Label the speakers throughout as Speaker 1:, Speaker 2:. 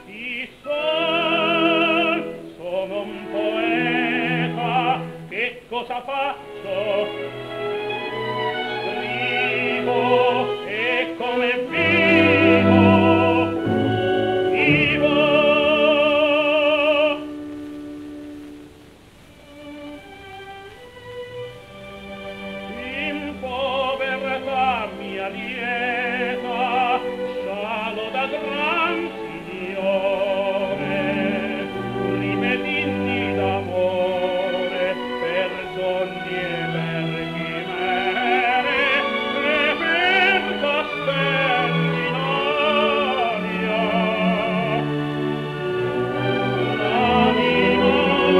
Speaker 1: Chi sono un poeta, che cosa faccio? Scrivo e come vivo, vivo. In povertà mia lieta, scialo da gran Signore, rime d'inni d'amore, per sogni e per chimere, e per castelli in aria. L'anima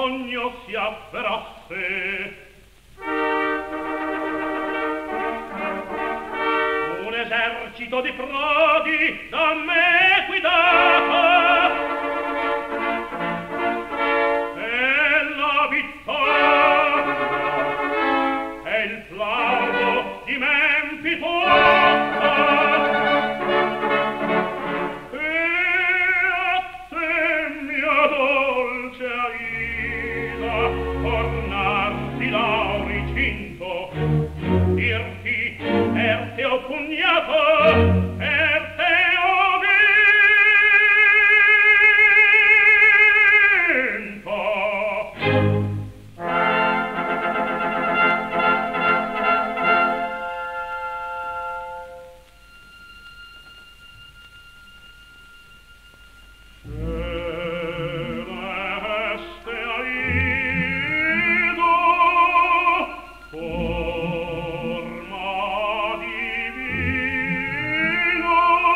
Speaker 1: sogno si avverasse. Un esercito di frodi da me guidato, e la vittoria e il plauso di Mempi porta. E a te, mia dolce Aida, tornarti da ricinto, dirti per te ho pugnato, per te ho vinto. Celeste Aida, forma divina,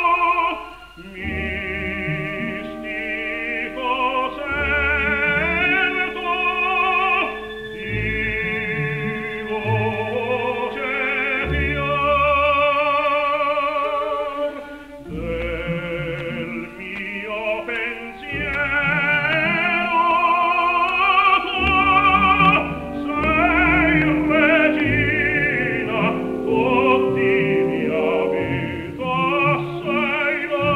Speaker 1: mistico certo, di voce fior del mio pensiero, tu sei regina, tutti mia vita, sei lo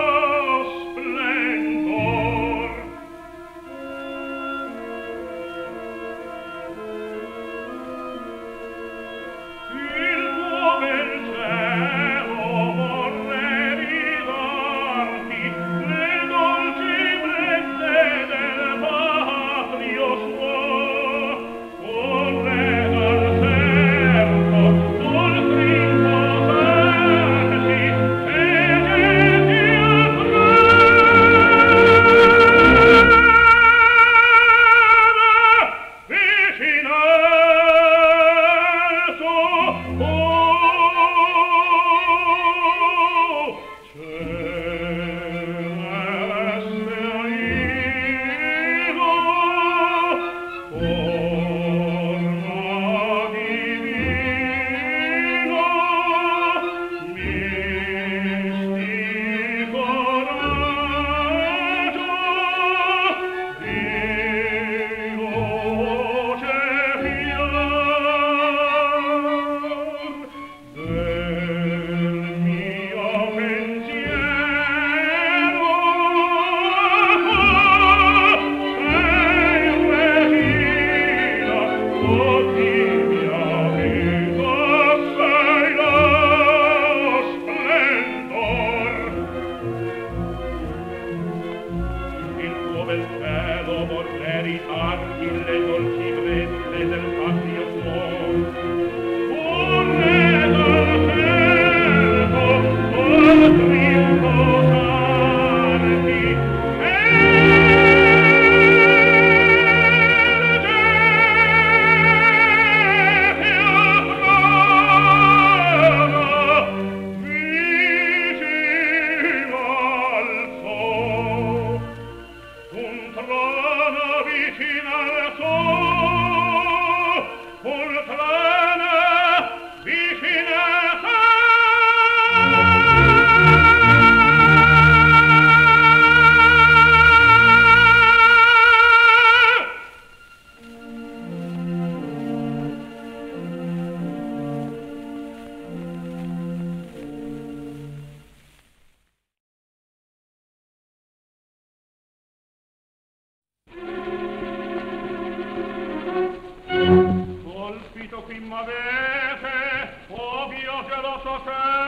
Speaker 1: splendor. Il tuo bel cielo vorrei ridarti, le dolci brezze del patrio suo, vorrei dal serto sul rinposarti e dirti vicino colpito qui m'avete, oh mio geloso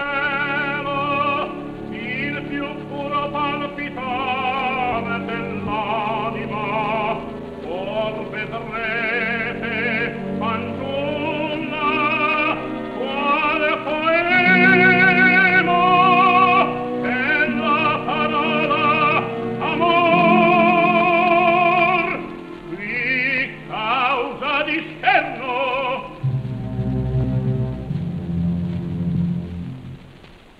Speaker 1: cielo, il più puro palpitare dell'anima, or vedrete fanciulla quale poemo della parola amor, qui causa di scherno.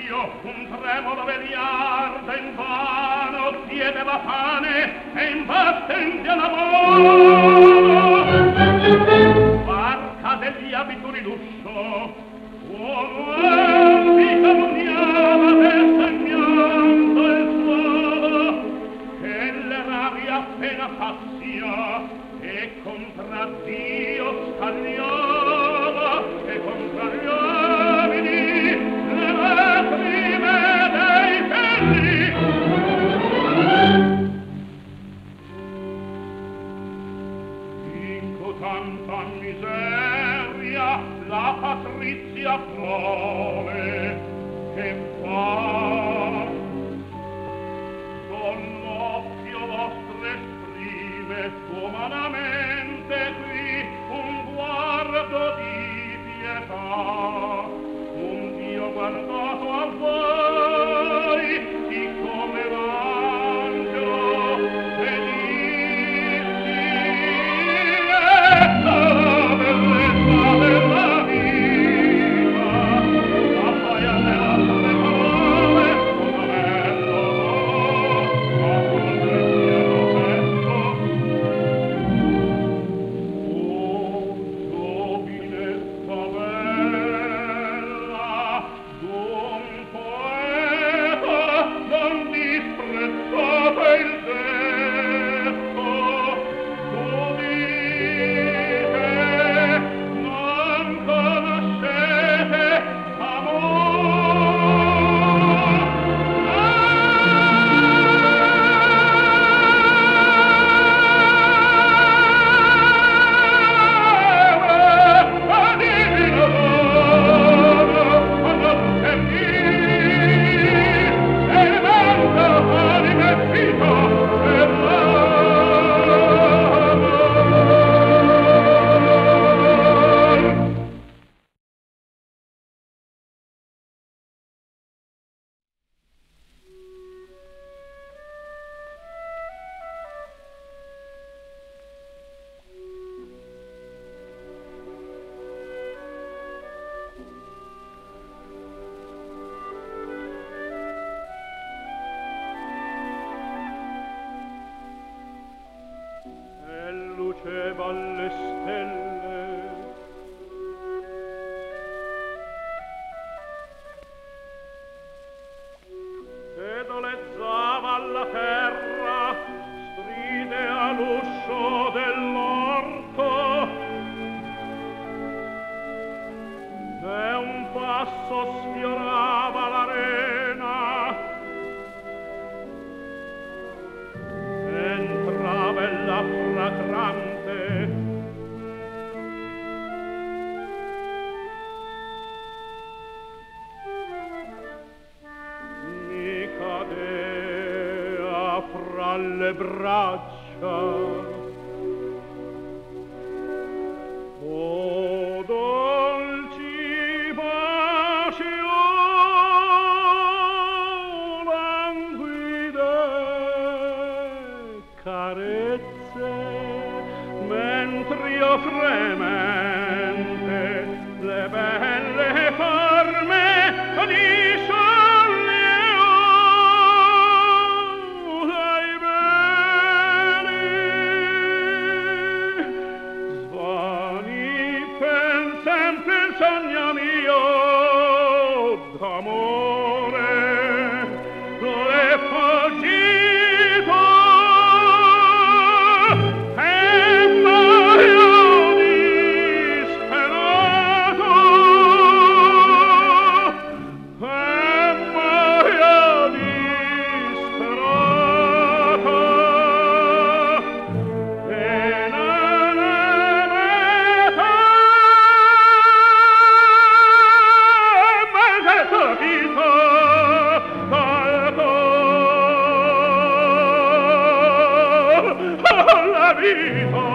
Speaker 1: io un tremolo veliardo invano chiedeva pane e imbastente all'amore. Barca degli abiti di lusso, uomo si calunniava del segnando il suolo, che l'eraria appena passia e contra Dio scagliava, e contra gli uomini le lacrime dei figli. In cotanta miseria la patrizia prove che fa. Con l'occhio vostro esprime umanamente qui un guardo di pietà. Un Dio guardato a voi, di come l'angelo felici, ecco la bellezza della vita, la paia delle altre parole, un averlo, ma con il cielo petto. Oh, giovinezza bella, d'un poeta non disprezzate il detto. Tu dite, non conoscete luceva alle stelle. E dolezzava alla terra, stride all'uscio dell'orto. E un passo sfiorava l'arena. Entrava la fragrante mi cadea fra le braccia. Oh, dolci baci, languide carezze, mentre io fremente le belle forme di solleo dai veli. Svani pensante il sogno mio d'amore, le fuggito. La vita